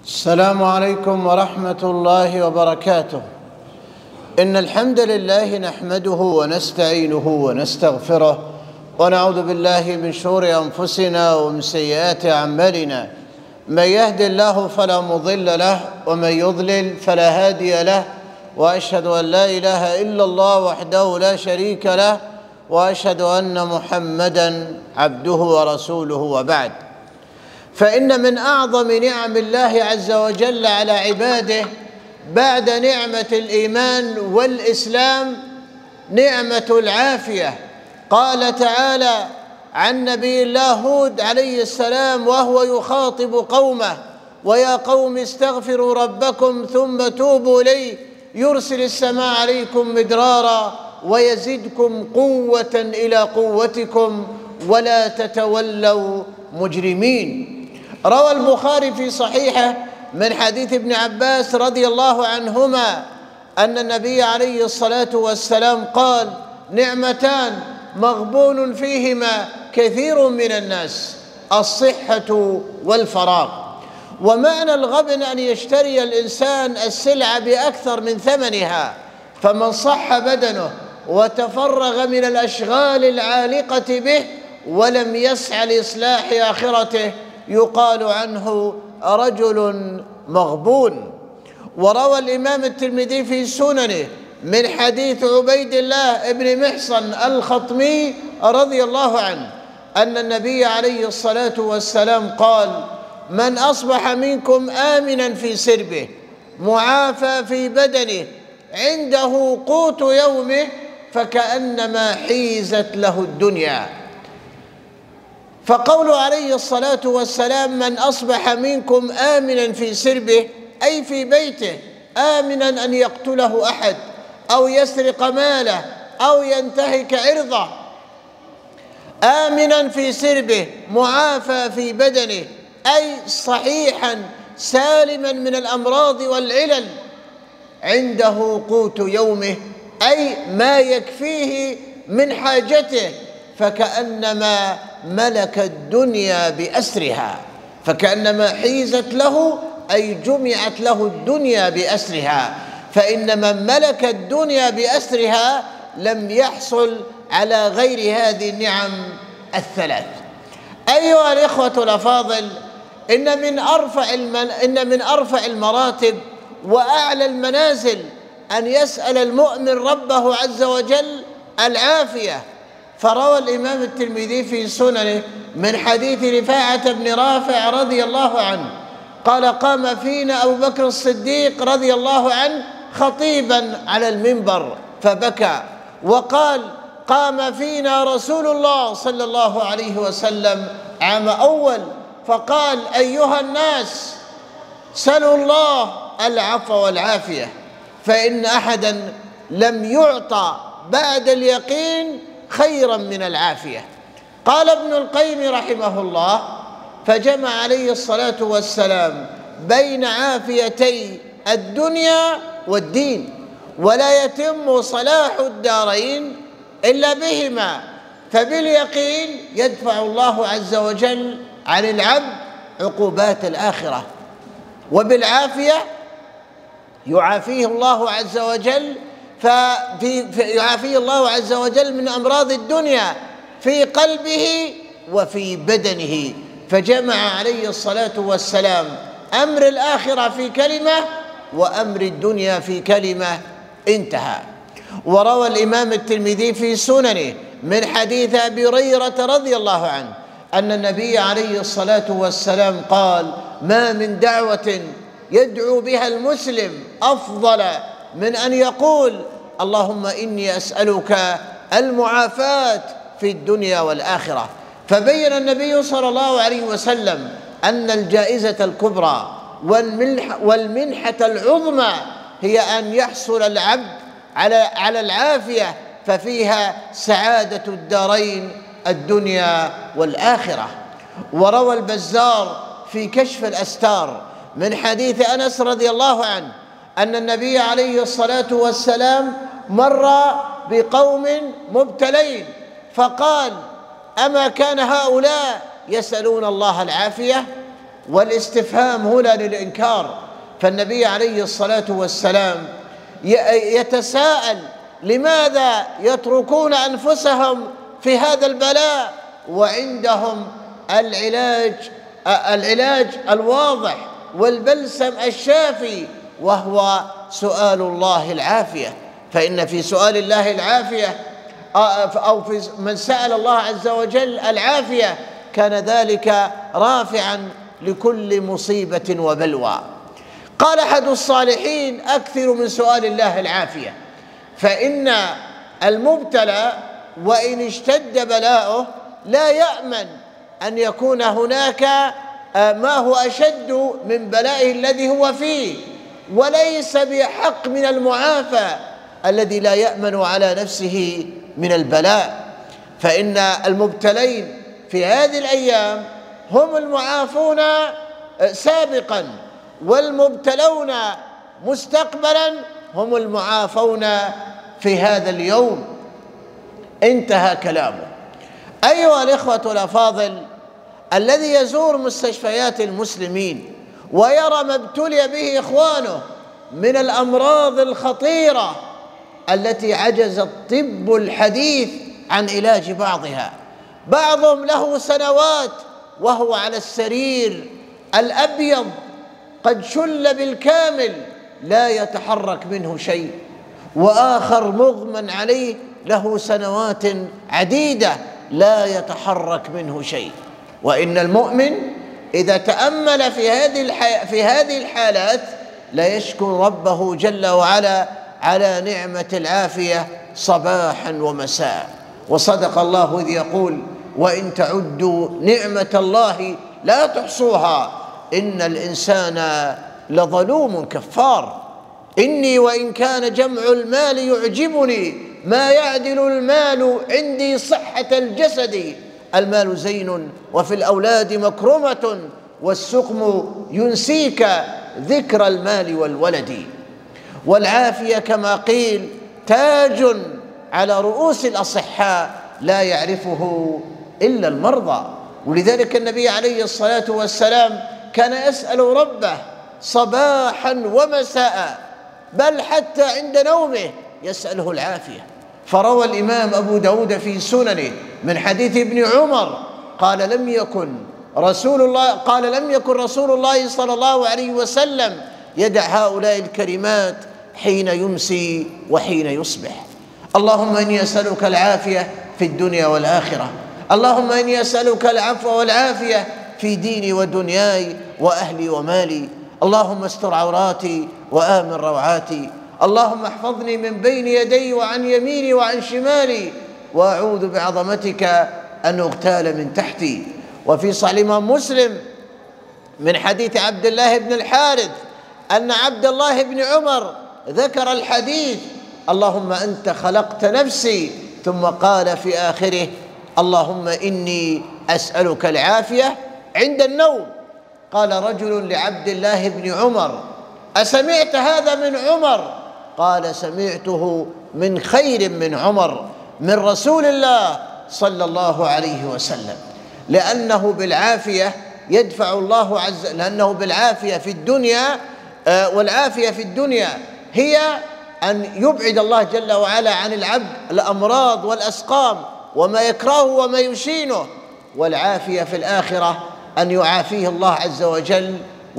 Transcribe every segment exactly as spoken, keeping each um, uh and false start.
السلام عليكم ورحمة الله وبركاته. إن الحمد لله نحمده ونستعينه ونستغفره ونعوذ بالله من شرور أنفسنا ومن سيئات أعمالنا. من يهد الله فلا مضل له ومن يضلل فلا هادي له، وأشهد أن لا إله إلا الله وحده لا شريك له، وأشهد أن محمدًا عبده ورسوله. وبعد، فإن من أعظم نعم الله عز وجل على عباده بعد نعمة الإيمان والإسلام نعمة العافية. قال تعالى عن نبي الله هود عليه السلام وهو يخاطب قومه: ويا قوم استغفروا ربكم ثم توبوا إليه يرسل السماء عليكم مدرارا ويزدكم قوة إلى قوتكم ولا تتولوا مجرمين. روى البخاري في صحيحه من حديث ابن عباس رضي الله عنهما أن النبي عليه الصلاة والسلام قال: نعمتان مغبون فيهما كثير من الناس، الصحة والفراغ. ومعنى الغبن أن يشتري الإنسان السلعة بأكثر من ثمنها، فمن صح بدنه وتفرغ من الأشغال العالقة به ولم يسعى لإصلاح آخرته يقال عنه رجل مغبون. وروى الإمام الترمذي في سننه من حديث عبيد الله بن محصن الخطمي رضي الله عنه أن النبي عليه الصلاة والسلام قال: من أصبح منكم آمنا في سربه معافى في بدنه عنده قوت يومه فكأنما حيزت له الدنيا. فقوله عليه الصلاة والسلام: من أصبح منكم آمنا في سربه أي في بيته، آمنا أن يقتله أحد أو يسرق ماله أو ينتهك عرضه، آمنا في سربه معافى في بدنه أي صحيحا سالما من الأمراض والعلل، عنده قوت يومه أي ما يكفيه من حاجته، فكأنما ملك الدنيا بأسرها، فكأنما حيزت له أي جمعت له الدنيا بأسرها. فإن من ملك الدنيا بأسرها لم يحصل على غير هذه النعم الثلاث. أيها الإخوة الأفاضل، إن من أرفع المن... إن من أرفع المراتب وأعلى المنازل أن يسأل المؤمن ربه عز وجل العافية. فروى الإمام الترمذي في سننه من حديث رفاعة بن رافع رضي الله عنه قال: قام فينا أبو بكر الصديق رضي الله عنه خطيبا على المنبر فبكى وقال: قام فينا رسول الله صلى الله عليه وسلم عام أول فقال: أيها الناس سلوا الله العفو والعافية، فإن أحدا لم يعطى بعد اليقين خيرا من العافية. قال ابن القيم رحمه الله: فجمع عليه الصلاة والسلام بين عافيتي الدنيا والدين، ولا يتم صلاح الدارين إلا بهما، فباليقين يدفع الله عز وجل عن العبد عقوبات الآخرة، وبالعافية يعافيه الله عز وجل ففي يعافيه الله عز وجل من أمراض الدنيا في قلبه وفي بدنه. فجمع عليه الصلاة والسلام أمر الآخرة في كلمة وأمر الدنيا في كلمة، انتهى. وروى الإمام الترمذي في سننه من حديث أبي هريرة رضي الله عنه أن النبي عليه الصلاة والسلام قال: ما من دعوة يدعو بها المسلم أفضل من أن يقول: اللهم إني أسألك المعافاة في الدنيا والآخرة. فبين النبي صلى الله عليه وسلم أن الجائزة الكبرى والمنحة العظمى هي أن يحصل العبد على على العافية، ففيها سعادة الدارين الدنيا والآخرة. وروى البزار في كشف الأستار من حديث أنس رضي الله عنه أن النبي عليه الصلاة والسلام مر بقوم مبتلين فقال: أما كان هؤلاء يسألون الله العافية؟ والاستفهام هنا للإنكار، فالنبي عليه الصلاة والسلام يتساءل لماذا يتركون أنفسهم في هذا البلاء وعندهم العلاج العلاج الواضح والبلسم الشافي، وهو سؤال الله العافية. فإن في سؤال الله العافية أو في من سأل الله عز وجل العافية كان ذلك رافعا لكل مصيبة وبلوى. قال أحد الصالحين: أكثر من سؤال الله العافية، فإن المبتلى وإن اشتد بلاؤه لا يأمن أن يكون هناك ما هو أشد من بلائه الذي هو فيه، وليس بحق من المعافى الذي لا يأمن على نفسه من البلاء. فإن المبتلين في هذه الأيام هم المعافون سابقا، والمبتلون مستقبلا هم المعافون في هذا اليوم. انتهى كلامه. أيها الإخوة الأفاضل، الذي يزور مستشفيات المسلمين ويرى ما ابتلي به إخوانه من الأمراض الخطيرة التي عجز الطب الحديث عن علاج بعضها، بعضهم له سنوات وهو على السرير الأبيض قد شل بالكامل لا يتحرك منه شيء، وآخر مغمى عليه له سنوات عديدة لا يتحرك منه شيء. وإن المؤمن إذا تأمل في هذه الحي... في هذه الحالات لا يشكر ربه جل وعلا على نعمة العافية صباحا ومساء. وصدق الله إذ يقول: وإن تعدوا نعمة الله لا تحصوها إن الإنسان لظلوم كفار. إني وإن كان جمع المال يعجبني ما يعدل المال عندي صحة الجسد. المال زين وفي الأولاد مكرمة والسقم ينسيك ذكر المال والولد. والعافية كما قيل تاج على رؤوس الأصحاء لا يعرفه إلا المرضى. ولذلك النبي عليه الصلاة والسلام كان يسأل ربه صباحا ومساء، بل حتى عند نومه يسأله العافية. فروى الإمام أبو داود في سننه من حديث ابن عمر قال لم يكن رسول الله قال لم يكن رسول الله صلى الله عليه وسلم يدع هؤلاء الكلمات حين يمسي وحين يصبح: اللهم إني أسألك العافية في الدنيا والآخرة، اللهم إني أسألك العفو والعافية في ديني ودنياي وأهلي ومالي، اللهم استر عوراتي وآمن روعاتي، اللهم احفظني من بين يدي وعن يميني وعن شمالي، وأعوذ بعظمتك أن أغتال من تحتي. وفي صحيح الإمام مسلم من حديث عبد الله بن الحارث أن عبد الله بن عمر ذكر الحديث: اللهم أنت خلقت نفسي، ثم قال في آخره: اللهم إني أسألك العافية عند النوم. قال رجل لعبد الله بن عمر: أسمعت هذا من عمر؟ قال: سمعته من خير من عمر، من رسول الله صلى الله عليه وسلم. لأنه بالعافية يدفع الله عز لأنه بالعافية في الدنيا والعافية في الدنيا هي أن يبعد الله جل وعلا عن العبد الأمراض والأسقام وما يكرهه وما يشينه، والعافية في الآخرة أن يعافيه الله عز وجل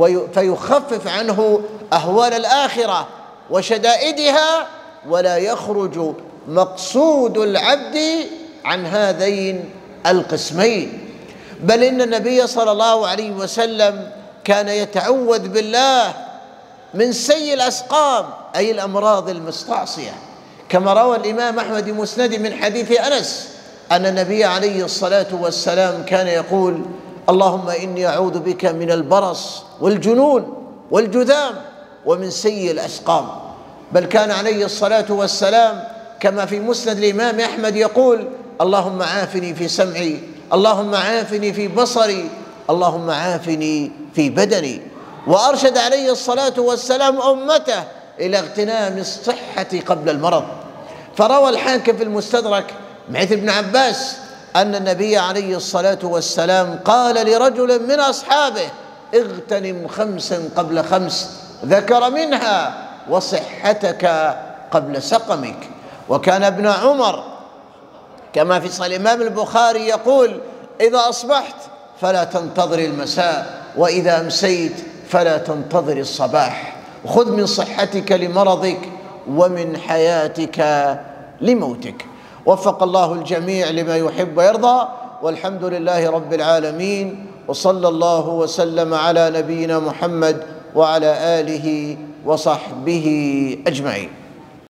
فيخفف عنه أهوال الآخرة وشدائدها، ولا يخرج مقصود العبد عن هذين القسمين. بل إن النبي صلى الله عليه وسلم كان يتعوذ بالله من سيء الأسقام أي الأمراض المستعصية، كما روى الإمام أحمد مسند من حديث أنس أن النبي عليه الصلاة والسلام كان يقول: اللهم إني أعوذ بك من البرص والجنون والجذام ومن سيء الأسقام. بل كان عليه الصلاة والسلام كما في مسند الإمام أحمد يقول: اللهم عافني في سمعي، اللهم عافني في بصري، اللهم عافني في بدني. وأرشد عليه الصلاة والسلام أمته إلى اغتنام الصحة قبل المرض. فروى الحاكم في المستدرك من حديث ابن عباس أن النبي عليه الصلاة والسلام قال لرجل من أصحابه: اغتنم خمسا قبل خمس، ذكر منها وصحتك قبل سقمك. وكان ابن عمر كما في صحيح الإمام البخاري يقول: إذا أصبحت فلا تنتظر المساء، وإذا أمسيت فلا تنتظر الصباح. خذ من صحتك لمرضك ومن حياتك لموتك. وفق الله الجميع لما يحب ويرضى، والحمد لله رب العالمين، وصلى الله وسلم على نبينا محمد وعلى آله وصحبه أجمعين.